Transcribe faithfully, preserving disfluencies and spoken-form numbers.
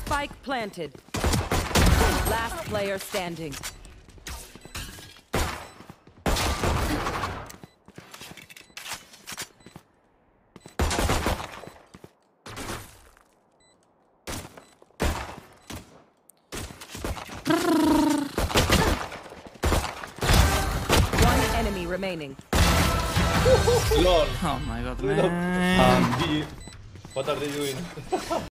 Spike planted. Last player standing. One enemy remaining. Lol. Oh my god, Look. man. What are they doing?